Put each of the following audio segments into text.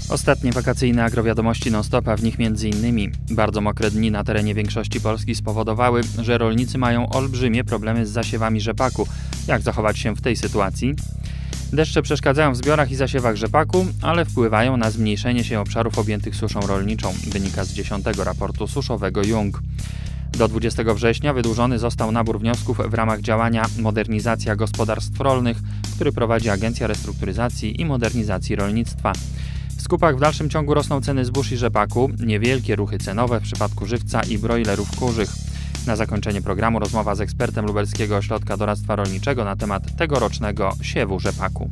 Ostatnie wakacyjne agrowiadomości non-stop, a w nich m.in. bardzo mokre dni na terenie większości Polski spowodowały, że rolnicy mają olbrzymie problemy z zasiewami rzepaku. Jak zachować się w tej sytuacji? Deszcze przeszkadzają w zbiorach i zasiewach rzepaku, ale wpływają na zmniejszenie się obszarów objętych suszą rolniczą, wynika z 10. raportu suszowego Jung. Do 20 września wydłużony został nabór wniosków w ramach działania Modernizacja Gospodarstw Rolnych, który prowadzi Agencja Restrukturyzacji i Modernizacji Rolnictwa. W skupach w dalszym ciągu rosną ceny zbóż i rzepaku, niewielkie ruchy cenowe w przypadku żywca i brojlerów kurzych. Na zakończenie programu rozmowa z ekspertem Lubelskiego Ośrodka Doradztwa Rolniczego na temat tegorocznego siewu rzepaku.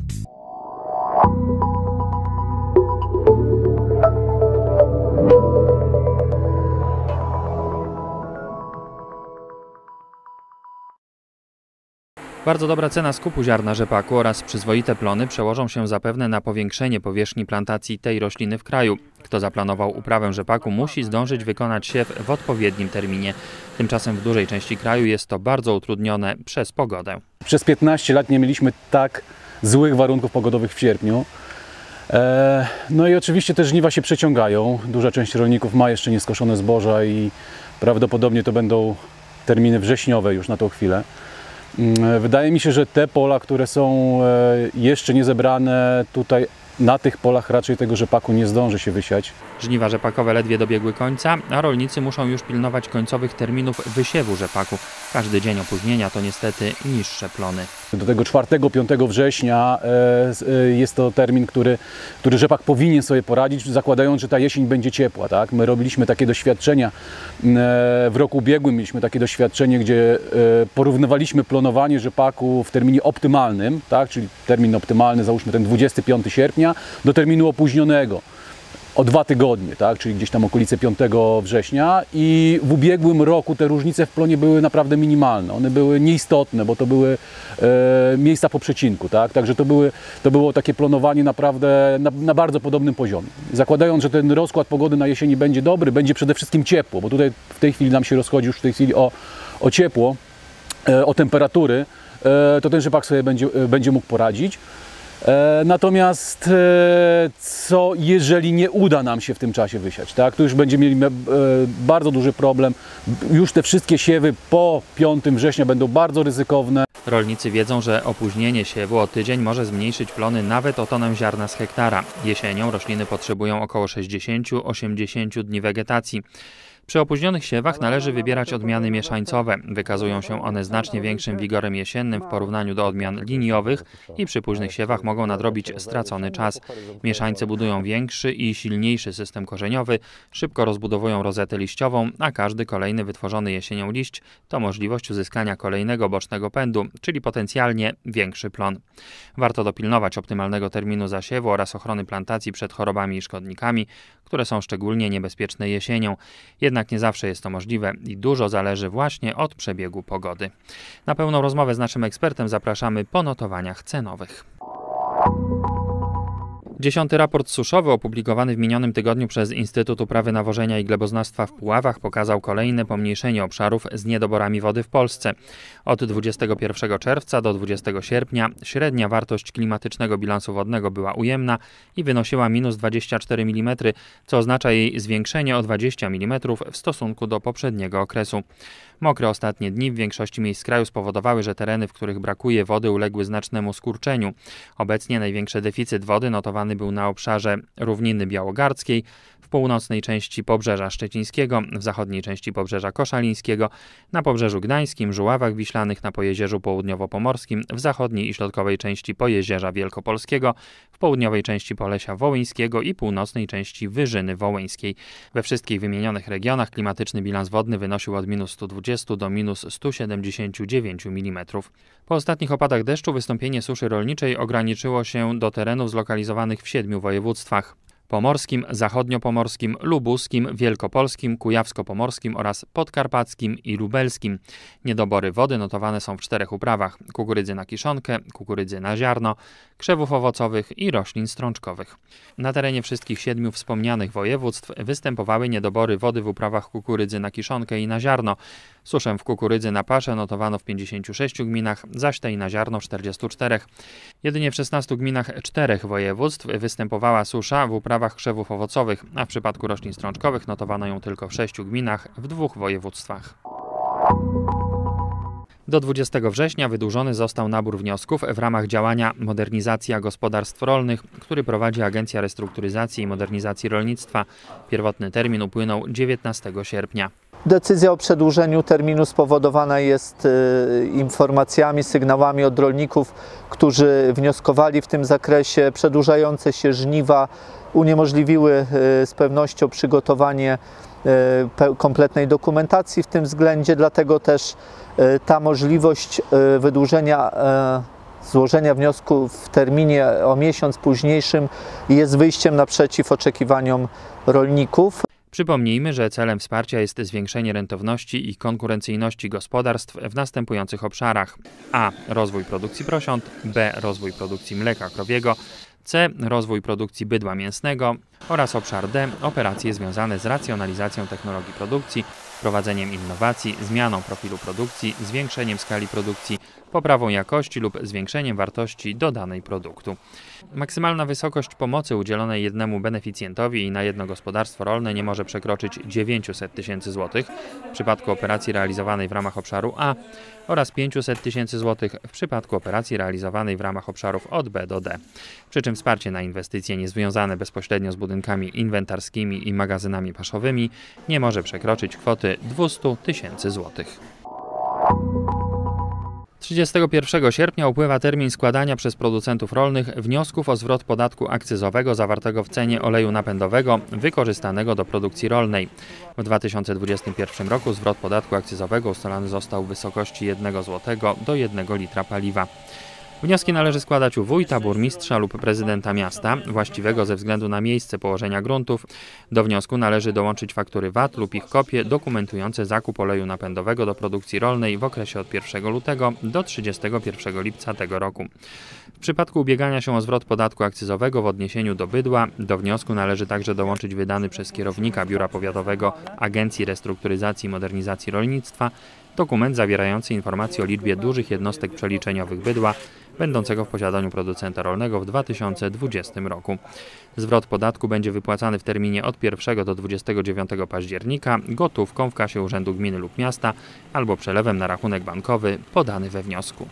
Bardzo dobra cena skupu ziarna rzepaku oraz przyzwoite plony przełożą się zapewne na powiększenie powierzchni plantacji tej rośliny w kraju. Kto zaplanował uprawę rzepaku, musi zdążyć wykonać siew w odpowiednim terminie. Tymczasem w dużej części kraju jest to bardzo utrudnione przez pogodę. Przez 15 lat nie mieliśmy tak złych warunków pogodowych w sierpniu. No i oczywiście te żniwa się przeciągają. Duża część rolników ma jeszcze nieskoszone zboża i prawdopodobnie to będą terminy wrześniowe już na tą chwilę. Wydaje mi się, że te pola, które są jeszcze nie zebrane, tutaj na tych polach raczej tego rzepaku nie zdąży się wysiać. Żniwa rzepakowe ledwie dobiegły końca, a rolnicy muszą już pilnować końcowych terminów wysiewu rzepaku. Każdy dzień opóźnienia to niestety niższe plony. Do tego 4-5 września jest to termin, który rzepak powinien sobie poradzić, zakładając, że ta jesień będzie ciepła. Tak? My robiliśmy takie doświadczenia w roku ubiegłym, mieliśmy takie doświadczenie, gdzie porównywaliśmy plonowanie rzepaku w terminie optymalnym, tak? Czyli termin optymalny, załóżmy ten 25 sierpnia, do terminu opóźnionego o 2 tygodnie, tak? Czyli gdzieś tam okolice 5 września i w ubiegłym roku te różnice w plonie były naprawdę minimalne. One były nieistotne, bo to były miejsca po przecinku, tak? Także to było takie plonowanie naprawdę na bardzo podobnym poziomie. Zakładając, że ten rozkład pogody na jesieni będzie dobry, będzie przede wszystkim ciepło, bo tutaj w tej chwili nam się rozchodzi już w tej chwili o ciepło, o temperatury, to ten rzepak sobie będzie mógł poradzić. Natomiast co jeżeli nie uda nam się w tym czasie wysiać, tak? To już będziemy mieli bardzo duży problem. Już te wszystkie siewy po 5 września będą bardzo ryzykowne. Rolnicy wiedzą, że opóźnienie siewu o tydzień może zmniejszyć plony nawet o tonę ziarna z hektara. Jesienią rośliny potrzebują około 60-80 dni wegetacji. Przy opóźnionych siewach należy wybierać odmiany mieszańcowe. Wykazują się one znacznie większym wigorem jesiennym w porównaniu do odmian liniowych i przy późnych siewach mogą nadrobić stracony czas. Mieszańce budują większy i silniejszy system korzeniowy, szybko rozbudowują rozetę liściową, a każdy kolejny wytworzony jesienią liść to możliwość uzyskania kolejnego bocznego pędu, czyli potencjalnie większy plon. Warto dopilnować optymalnego terminu zasiewu oraz ochrony plantacji przed chorobami i szkodnikami, które są szczególnie niebezpieczne jesienią. Jednak nie zawsze jest to możliwe i dużo zależy właśnie od przebiegu pogody. Na pełną rozmowę z naszym ekspertem zapraszamy po notowaniach cenowych. 10. raport suszowy opublikowany w minionym tygodniu przez Instytut Uprawy Nawożenia i Gleboznawstwa w Puławach pokazał kolejne pomniejszenie obszarów z niedoborami wody w Polsce. Od 21 czerwca do 20 sierpnia średnia wartość klimatycznego bilansu wodnego była ujemna i wynosiła -24 mm, co oznacza jej zwiększenie o 20 mm w stosunku do poprzedniego okresu. Mokre ostatnie dni w większości miejsc kraju spowodowały, że tereny, w których brakuje wody, uległy znacznemu skurczeniu. Obecnie największy deficyt wody notowany był na obszarze równiny białogardzkiej, w północnej części Pobrzeża Szczecińskiego, w zachodniej części Pobrzeża Koszalińskiego, na Pobrzeżu Gdańskim, Żuławach Wiślanych, na Pojezierzu Południowo-Pomorskim, w zachodniej i środkowej części Pojezierza Wielkopolskiego, w południowej części Polesia Wołyńskiego i północnej części Wyżyny Wołyńskiej. We wszystkich wymienionych regionach klimatyczny bilans wodny wynosił od -120 do -179 mm. Po ostatnich opadach deszczu wystąpienie suszy rolniczej ograniczyło się do terenów zlokalizowanych w 7 województwach: pomorskim, zachodniopomorskim, lubuskim, wielkopolskim, kujawsko-pomorskim oraz podkarpackim i lubelskim. Niedobory wody notowane są w 4 uprawach: kukurydzy na kiszonkę, kukurydzy na ziarno, krzewów owocowych i roślin strączkowych. Na terenie wszystkich 7 wspomnianych województw występowały niedobory wody w uprawach kukurydzy na kiszonkę i na ziarno. Suszę w kukurydzy na paszę notowano w 56 gminach, zaś tej na ziarno w 44. Jedynie w 16 gminach 4 województw występowała susza w uprawach uprawach krzewów owocowych, a w przypadku roślin strączkowych notowano ją tylko w 6 gminach w 2 województwach. Do 20 września wydłużony został nabór wniosków w ramach działania Modernizacja Gospodarstw Rolnych, który prowadzi Agencja Restrukturyzacji i Modernizacji Rolnictwa. Pierwotny termin upłynął 19 sierpnia. Decyzja o przedłużeniu terminu spowodowana jest informacjami, sygnałami od rolników, którzy wnioskowali w tym zakresie. Przedłużające się żniwa uniemożliwiły z pewnością przygotowanie kompletnej dokumentacji w tym względzie, dlatego też ta możliwość wydłużenia złożenia wniosku w terminie o miesiąc późniejszym jest wyjściem naprzeciw oczekiwaniom rolników. Przypomnijmy, że celem wsparcia jest zwiększenie rentowności i konkurencyjności gospodarstw w następujących obszarach: a. rozwój produkcji prosiąt, b. rozwój produkcji mleka krowiego, c. rozwój produkcji bydła mięsnego oraz obszar D. operacje związane z racjonalizacją technologii produkcji, prowadzeniem innowacji, zmianą profilu produkcji, zwiększeniem skali produkcji, poprawą jakości lub zwiększeniem wartości dodanej produktu. Maksymalna wysokość pomocy udzielonej jednemu beneficjentowi i na jedno gospodarstwo rolne nie może przekroczyć 900 tysięcy złotych w przypadku operacji realizowanej w ramach obszaru A oraz 500 tysięcy złotych w przypadku operacji realizowanej w ramach obszarów od B do D. Przy czym wsparcie na inwestycje niezwiązane bezpośrednio z budynkami inwentarskimi i magazynami paszowymi nie może przekroczyć kwoty 200 tysięcy złotych. 31 sierpnia upływa termin składania przez producentów rolnych wniosków o zwrot podatku akcyzowego zawartego w cenie oleju napędowego wykorzystanego do produkcji rolnej. W 2021 roku zwrot podatku akcyzowego ustalony został w wysokości 1 zł do 1 litra paliwa. Wnioski należy składać u wójta, burmistrza lub prezydenta miasta, właściwego ze względu na miejsce położenia gruntów. Do wniosku należy dołączyć faktury VAT lub ich kopie dokumentujące zakup oleju napędowego do produkcji rolnej w okresie od 1 lutego do 31 lipca tego roku. W przypadku ubiegania się o zwrot podatku akcyzowego w odniesieniu do bydła, do wniosku należy także dołączyć wydany przez kierownika Biura Powiatowego Agencji Restrukturyzacji i Modernizacji Rolnictwa dokument zawierający informacje o liczbie dużych jednostek przeliczeniowych bydła będącego w posiadaniu producenta rolnego w 2020 roku. Zwrot podatku będzie wypłacany w terminie od 1 do 29 października gotówką w kasie Urzędu Gminy lub Miasta albo przelewem na rachunek bankowy podany we wniosku.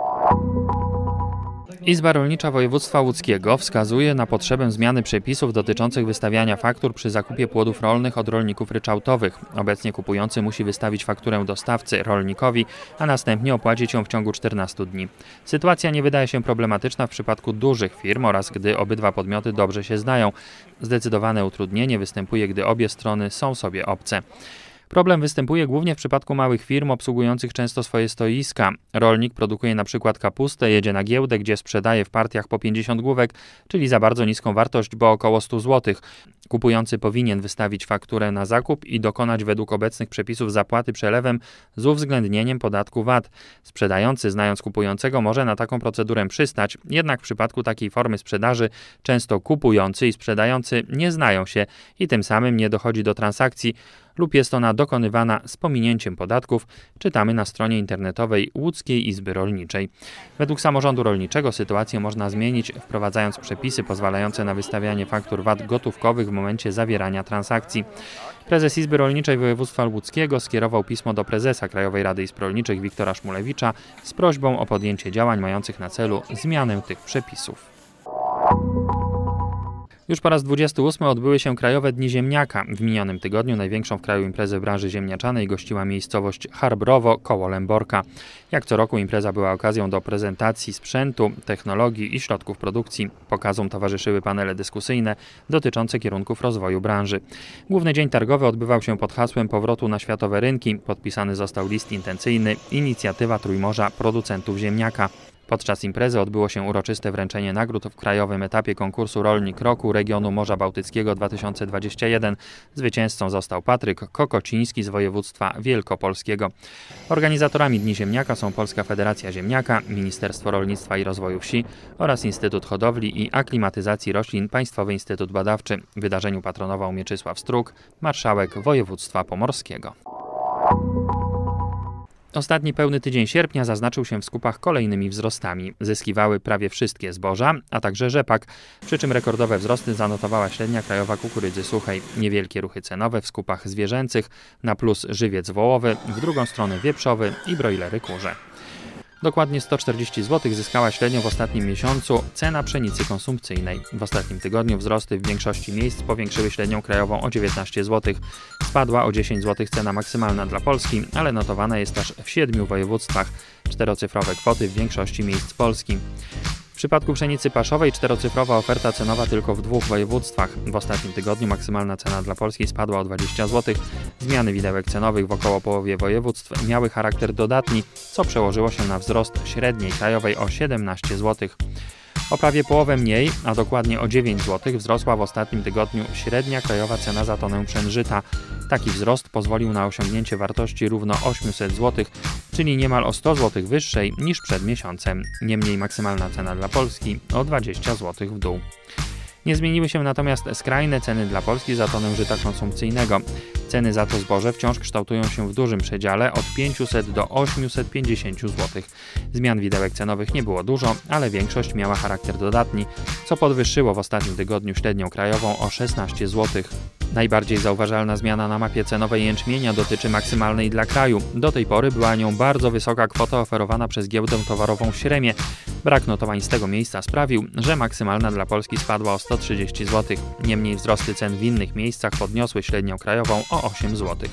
Izba Rolnicza Województwa Łódzkiego wskazuje na potrzebę zmiany przepisów dotyczących wystawiania faktur przy zakupie płodów rolnych od rolników ryczałtowych. Obecnie kupujący musi wystawić fakturę dostawcy rolnikowi, a następnie opłacić ją w ciągu 14 dni. Sytuacja nie wydaje się problematyczna w przypadku dużych firm oraz gdy obydwa podmioty dobrze się znają. Zdecydowane utrudnienie występuje, gdy obie strony są sobie obce. Problem występuje głównie w przypadku małych firm obsługujących często swoje stoiska. Rolnik produkuje na przykład kapustę, jedzie na giełdę, gdzie sprzedaje w partiach po 50 główek, czyli za bardzo niską wartość, bo około 100 zł. Kupujący powinien wystawić fakturę na zakup i dokonać według obecnych przepisów zapłaty przelewem z uwzględnieniem podatku VAT. Sprzedający, znając kupującego, może na taką procedurę przystać, jednak w przypadku takiej formy sprzedaży często kupujący i sprzedający nie znają się i tym samym nie dochodzi do transakcji lub jest ona dokonywana z pominięciem podatków, czytamy na stronie internetowej Łódzkiej Izby Rolniczej. Według samorządu rolniczego sytuację można zmienić, wprowadzając przepisy pozwalające na wystawianie faktur VAT gotówkowych w momencie zawierania transakcji. Prezes Izby Rolniczej Województwa Łódzkiego skierował pismo do prezesa Krajowej Rady Izb Rolniczych Wiktora Szmulewicza z prośbą o podjęcie działań mających na celu zmianę tych przepisów. Już po raz 28 odbyły się Krajowe Dni Ziemniaka. W minionym tygodniu największą w kraju imprezę w branży ziemniaczanej gościła miejscowość Harbrowo koło Lęborka. Jak co roku impreza była okazją do prezentacji sprzętu, technologii i środków produkcji. Pokazom towarzyszyły panele dyskusyjne dotyczące kierunków rozwoju branży. Główny dzień targowy odbywał się pod hasłem powrotu na światowe rynki. Podpisany został list intencyjny Inicjatywa Trójmorza Producentów Ziemniaka. Podczas imprezy odbyło się uroczyste wręczenie nagród w krajowym etapie konkursu Rolnik Roku regionu Morza Bałtyckiego 2021. Zwycięzcą został Patryk Kokociński z województwa wielkopolskiego. Organizatorami Dni Ziemniaka są Polska Federacja Ziemniaka, Ministerstwo Rolnictwa i Rozwoju Wsi oraz Instytut Hodowli i Aklimatyzacji Roślin Państwowy Instytut Badawczy. W wydarzeniu patronował Mieczysław Struk, marszałek województwa pomorskiego. Ostatni pełny tydzień sierpnia zaznaczył się w skupach kolejnymi wzrostami. Zyskiwały prawie wszystkie zboża, a także rzepak, przy czym rekordowe wzrosty zanotowała średnia krajowa kukurydzy suchej. Niewielkie ruchy cenowe w skupach zwierzęcych, na plus żywiec wołowy, w drugą stronę wieprzowy i brojlery kurze. Dokładnie 140 zł zyskała średnio w ostatnim miesiącu cena pszenicy konsumpcyjnej. W ostatnim tygodniu wzrosty w większości miejsc powiększyły średnią krajową o 19 zł. Spadła o 10 zł cena maksymalna dla Polski, ale notowana jest aż w 7 województwach. Czterocyfrowe kwoty w większości miejsc Polski. W przypadku pszenicy paszowej czterocyfrowa oferta cenowa tylko w 2 województwach. W ostatnim tygodniu maksymalna cena dla Polski spadła o 20 zł. Zmiany widełek cenowych w około połowie województw miały charakter dodatni, co przełożyło się na wzrost średniej krajowej o 17 zł. O prawie połowę mniej, a dokładnie o 9 zł wzrosła w ostatnim tygodniu średnia krajowa cena za tonę pszen żyta. Taki wzrost pozwolił na osiągnięcie wartości równo 800 zł, czyli niemal o 100 zł wyższej niż przed miesiącem. Niemniej maksymalna cena dla Polski o 20 zł w dół. Nie zmieniły się natomiast skrajne ceny dla Polski za tonę żyta konsumpcyjnego. Ceny za to zboże wciąż kształtują się w dużym przedziale od 500 do 850 zł. Zmian widełek cenowych nie było dużo, ale większość miała charakter dodatni, co podwyższyło w ostatnim tygodniu średnią krajową o 16 zł. Najbardziej zauważalna zmiana na mapie cenowej jęczmienia dotyczy maksymalnej dla kraju. Do tej pory była nią bardzo wysoka kwota oferowana przez giełdę towarową w Śremie. Brak notowań z tego miejsca sprawił, że maksymalna dla Polski spadła o 130 zł. Niemniej wzrosty cen w innych miejscach podniosły średnią krajową o 8 zł.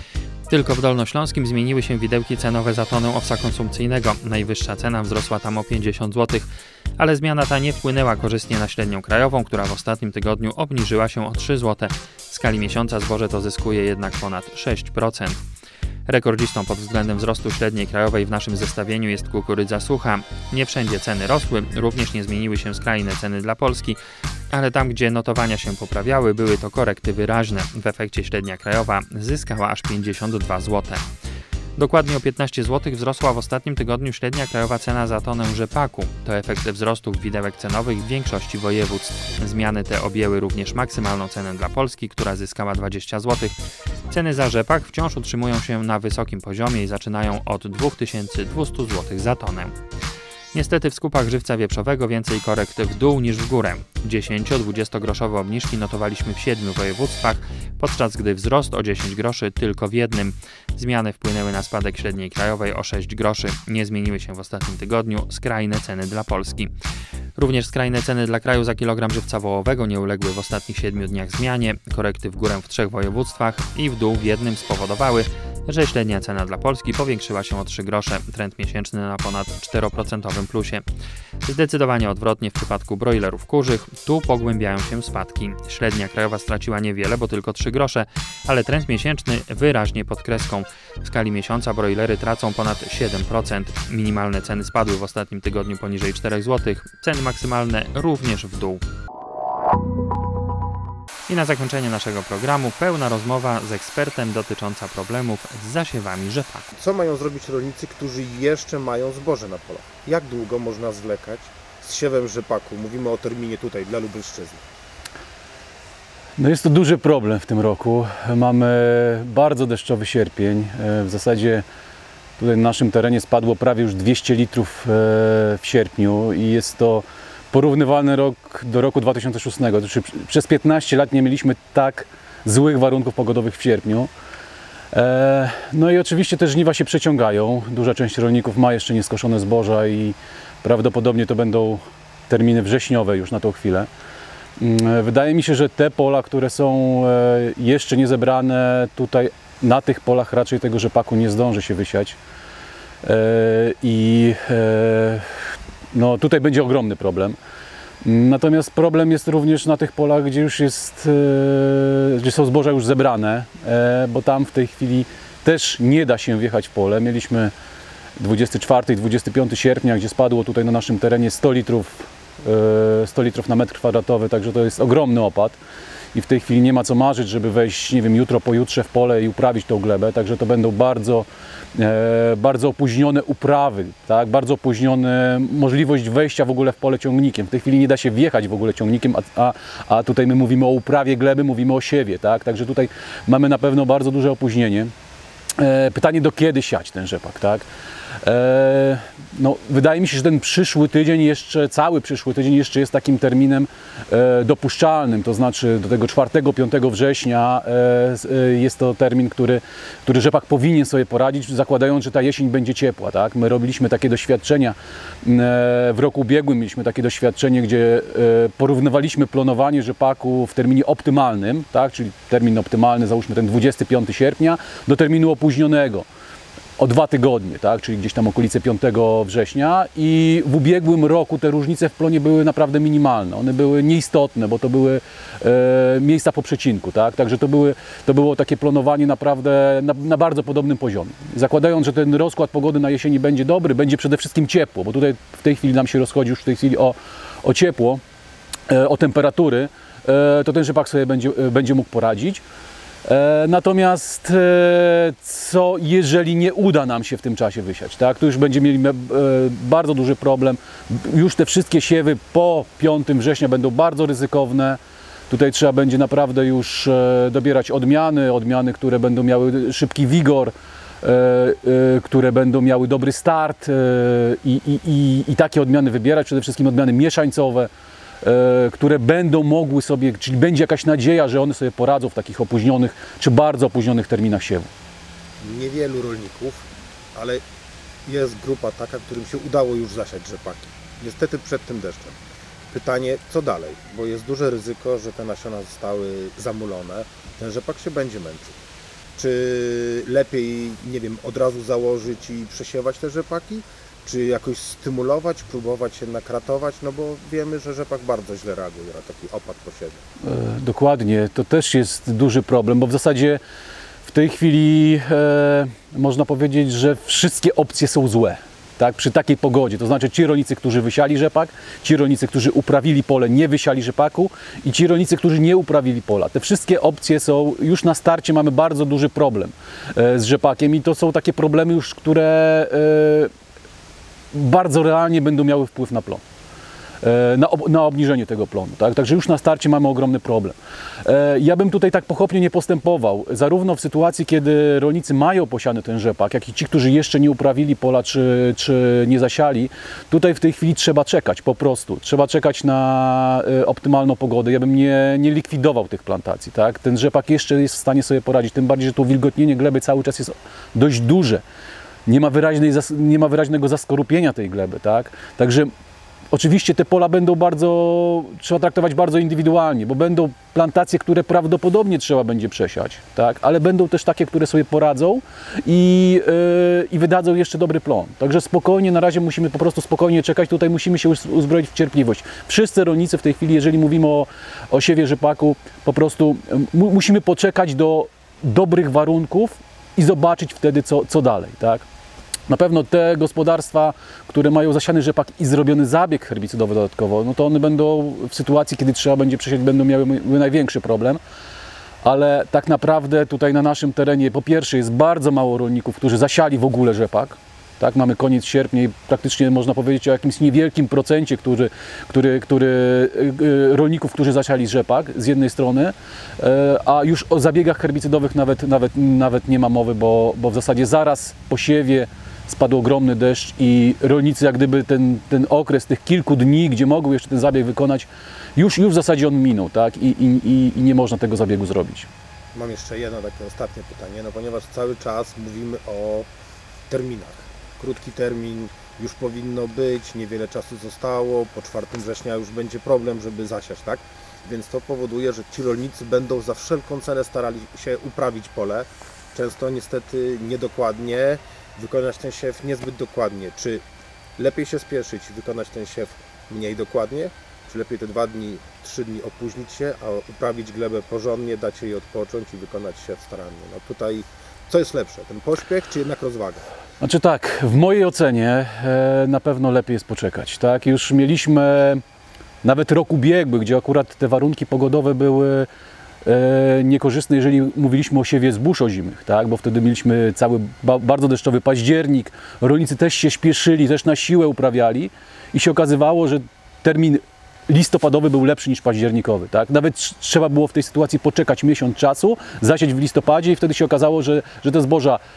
Tylko w Dolnośląskim zmieniły się widełki cenowe za tonę owsa konsumpcyjnego. Najwyższa cena wzrosła tam o 50 zł, ale zmiana ta nie wpłynęła korzystnie na średnią krajową, która w ostatnim tygodniu obniżyła się o 3 zł. W skali miesiąca zboże to zyskuje jednak ponad 6%. Rekordzistą pod względem wzrostu średniej krajowej w naszym zestawieniu jest kukurydza sucha. Nie wszędzie ceny rosły, również nie zmieniły się skrajne ceny dla Polski, ale tam, gdzie notowania się poprawiały, były to korekty wyraźne. W efekcie średnia krajowa zyskała aż 52 zł. Dokładnie o 15 zł wzrosła w ostatnim tygodniu średnia krajowa cena za tonę rzepaku. To efekt wzrostów widełek cenowych w większości województw. Zmiany te objęły również maksymalną cenę dla Polski, która zyskała 20 zł. Ceny za rzepak wciąż utrzymują się na wysokim poziomie i zaczynają od 2200 zł za tonę. Niestety w skupach żywca wieprzowego więcej korekt w dół niż w górę. 10-20 groszowe obniżki notowaliśmy w 7 województwach, podczas gdy wzrost o 10 groszy tylko w jednym. Zmiany wpłynęły na spadek średniej krajowej o 6 groszy. Nie zmieniły się w ostatnim tygodniu skrajne ceny dla Polski. Również skrajne ceny dla kraju za kilogram żywca wołowego nie uległy w ostatnich 7 dniach zmianie. Korekty w górę w 3 województwach i w dół w jednym spowodowały, że średnia cena dla Polski powiększyła się o 3 grosze, trend miesięczny na ponad 4% plusie. Zdecydowanie odwrotnie w przypadku brojlerów kurzych, tu pogłębiają się spadki. Średnia krajowa straciła niewiele, bo tylko 3 grosze, ale trend miesięczny wyraźnie pod kreską. W skali miesiąca brojlery tracą ponad 7%. Minimalne ceny spadły w ostatnim tygodniu poniżej 4 zł, ceny maksymalne również w dół. I na zakończenie naszego programu pełna rozmowa z ekspertem dotycząca problemów z zasiewami rzepaku. Co mają zrobić rolnicy, którzy jeszcze mają zboże na polach? Jak długo można zwlekać z siewem rzepaku? Mówimy o terminie tutaj dla Lubelszczyzny. No jest to duży problem w tym roku. Mamy bardzo deszczowy sierpień. W zasadzie tutaj na naszym terenie spadło prawie już 200 litrów w sierpniu i jest to porównywalny rok do roku 2006. Przez 15 lat nie mieliśmy tak złych warunków pogodowych w sierpniu. No i oczywiście te żniwa się przeciągają. Duża część rolników ma jeszcze nieskoszone zboża i prawdopodobnie to będą terminy wrześniowe już na tą chwilę. Wydaje mi się, że te pola, które są jeszcze nie zebrane, tutaj na tych polach raczej tego rzepaku nie zdąży się wysiać. No, tutaj będzie ogromny problem. Natomiast problem jest również na tych polach, gdzie już jest, gdzie są zboża już zebrane, bo tam w tej chwili też nie da się wjechać w pole. Mieliśmy 24 i 25 sierpnia, gdzie spadło tutaj na naszym terenie 100 litrów na metr kwadratowy, także to jest ogromny opad. I w tej chwili nie ma co marzyć, żeby wejść, nie wiem, jutro, pojutrze w pole i uprawić tą glebę, także to będą bardzo opóźnione uprawy, tak? Bardzo opóźniona możliwość wejścia w ogóle w pole ciągnikiem. W tej chwili nie da się wjechać w ogóle ciągnikiem, a tutaj my mówimy o uprawie gleby, mówimy o siewie, tak? Także tutaj mamy na pewno bardzo duże opóźnienie. Pytanie, do kiedy siać ten rzepak, tak? No, wydaje mi się, że ten przyszły tydzień jeszcze, cały przyszły tydzień jeszcze jest takim terminem dopuszczalnym, to znaczy do tego 4-5 września jest to termin, który rzepak powinien sobie poradzić, zakładając, że ta jesień będzie ciepła, tak? My robiliśmy takie doświadczenia w roku ubiegłym, mieliśmy takie doświadczenie, gdzie porównywaliśmy planowanie rzepaku w terminie optymalnym, tak? Czyli termin optymalny, załóżmy ten 25 sierpnia, do terminu opóźnionego o 2 tygodnie, tak? Czyli gdzieś tam okolice 5 września, i w ubiegłym roku te różnice w plonie były naprawdę minimalne. One były nieistotne, bo to były miejsca po przecinku, tak? Także to było takie planowanie naprawdę na bardzo podobnym poziomie. Zakładając, że ten rozkład pogody na jesieni będzie dobry, będzie przede wszystkim ciepło, bo tutaj w tej chwili nam się rozchodzi już w tej chwili o ciepło, o temperatury, to ten rzepak sobie będzie mógł poradzić. Natomiast co jeżeli nie uda nam się w tym czasie wysiać, tak? Tu już będziemy mieli bardzo duży problem. Już te wszystkie siewy po 5 września będą bardzo ryzykowne. Tutaj trzeba będzie naprawdę już dobierać odmiany, które będą miały szybki wigor, które będą miały dobry start i takie odmiany wybierać, przede wszystkim odmiany mieszańcowe, które będą mogły sobie, czyli będzie jakaś nadzieja, że one sobie poradzą w takich opóźnionych czy bardzo opóźnionych terminach siewu. Niewielu rolników, ale jest grupa taka, którym się udało już zasiać rzepaki. Niestety przed tym deszczem. Pytanie, co dalej? Bo jest duże ryzyko, że te nasiona zostały zamulone. Ten rzepak się będzie męczył. Czy lepiej, nie wiem, od razu założyć i przesiewać te rzepaki? Czy jakoś stymulować, próbować jednak ratować? No bo wiemy, że rzepak bardzo źle reaguje na taki opad po siewie. Dokładnie, to też jest duży problem, bo w zasadzie w tej chwili można powiedzieć, że wszystkie opcje są złe. Tak, przy takiej pogodzie, to znaczy ci rolnicy, którzy wysiali rzepak, ci rolnicy, którzy uprawili pole, nie wysiali rzepaku, i ci rolnicy, którzy nie uprawili pola. Te wszystkie opcje są, już na starcie mamy bardzo duży problem z rzepakiem, i to są takie problemy już, które bardzo realnie będą miały wpływ na plon, na obniżenie tego plonu. Tak? Także już na starcie mamy ogromny problem. Ja bym tutaj tak pochopnie nie postępował, zarówno w sytuacji, kiedy rolnicy mają posiany ten rzepak, jak i ci, którzy jeszcze nie uprawili pola, czy nie zasiali. Tutaj w tej chwili trzeba czekać, po prostu. Trzeba czekać na optymalną pogodę. Ja bym nie likwidował tych plantacji. Tak? Ten rzepak jeszcze jest w stanie sobie poradzić, tym bardziej, że to wilgotnienie gleby cały czas jest dość duże. Nie ma wyraźnego zaskorupienia tej gleby, tak? Także oczywiście te pola trzeba traktować bardzo indywidualnie, bo będą plantacje, które prawdopodobnie trzeba będzie przesiać, tak? Ale będą też takie, które sobie poradzą i wydadzą jeszcze dobry plon. Także spokojnie, na razie musimy po prostu spokojnie czekać, tutaj musimy się uzbroić w cierpliwość. Wszyscy rolnicy w tej chwili, jeżeli mówimy o siewie rzepaku, po prostu musimy poczekać do dobrych warunków i zobaczyć wtedy, co dalej, tak? Na pewno te gospodarstwa, które mają zasiany rzepak i zrobiony zabieg herbicydowy dodatkowo, no to one będą w sytuacji, kiedy trzeba będzie przesiać, będą miały największy problem. Ale tak naprawdę tutaj na naszym terenie, po pierwsze, jest bardzo mało rolników, którzy zasiali w ogóle rzepak. Tak, mamy koniec sierpnia i praktycznie można powiedzieć o jakimś niewielkim procencie rolników, którzy zasiali rzepak z jednej strony, a już o zabiegach herbicydowych nawet nie ma mowy, bo w zasadzie zaraz po siewie spadł ogromny deszcz i rolnicy jak gdyby ten okres tych kilku dni, gdzie mogą jeszcze ten zabieg wykonać, już w zasadzie on minął, tak? I nie można tego zabiegu zrobić. Mam jeszcze jedno takie ostatnie pytanie, no ponieważ cały czas mówimy o terminach. Krótki termin już powinno być, niewiele czasu zostało, po 4 września już będzie problem, żeby zasiać, tak? Więc to powoduje, że ci rolnicy będą za wszelką cenę starali się uprawić pole, często niestety niedokładnie, wykonać ten siew niezbyt dokładnie. Czy lepiej się spieszyć i wykonać ten siew mniej dokładnie, czy lepiej te 2 dni, 3 dni opóźnić się, a uprawić glebę porządnie, dać jej odpocząć i wykonać siew starannie? No tutaj co jest lepsze, ten pośpiech czy jednak rozwaga? Znaczy tak, w mojej ocenie na pewno lepiej jest poczekać. Tak? Już mieliśmy nawet rok ubiegły, gdzie akurat te warunki pogodowe były niekorzystne, jeżeli mówiliśmy o siewie zbóż ozimych, tak? Bo wtedy mieliśmy cały bardzo deszczowy październik, rolnicy też się śpieszyli, też na siłę uprawiali i się okazywało, że termin listopadowy był lepszy niż październikowy. Tak? Nawet trzeba było w tej sytuacji poczekać miesiąc czasu, zasiać w listopadzie i wtedy się okazało, że te zboża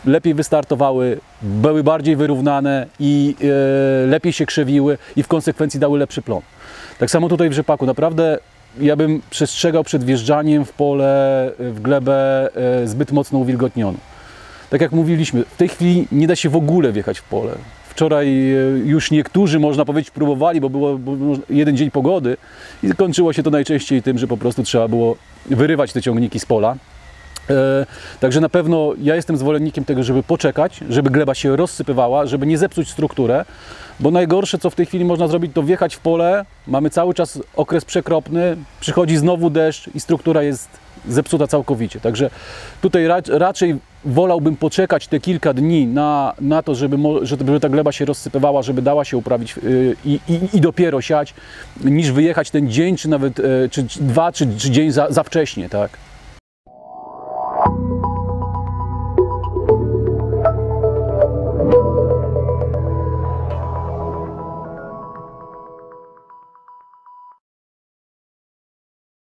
lepiej wystartowały, były bardziej wyrównane i lepiej się krzewiły i w konsekwencji dały lepszy plon. Tak samo tutaj w rzepaku. Naprawdę ja bym przestrzegał przed wjeżdżaniem w pole, w glebę zbyt mocno uwilgotnioną. Tak jak mówiliśmy, w tej chwili nie da się w ogóle wjechać w pole. Wczoraj już niektórzy, można powiedzieć, próbowali, bo był jeden dzień pogody i kończyło się to najczęściej tym, że po prostu trzeba było wyrywać te ciągniki z pola. Także na pewno ja jestem zwolennikiem tego, żeby poczekać, żeby gleba się rozsypywała, żeby nie zepsuć strukturę, bo najgorsze, co w tej chwili można zrobić, to wjechać w pole, mamy cały czas okres przekropny, przychodzi znowu deszcz i struktura jest zepsuta całkowicie. Także tutaj raczej wolałbym poczekać te kilka dni na to, żeby ta gleba się rozsypywała, żeby dała się uprawić i dopiero siać, niż wyjechać ten dzień, czy nawet czy dwa, czy dzień za wcześnie, tak?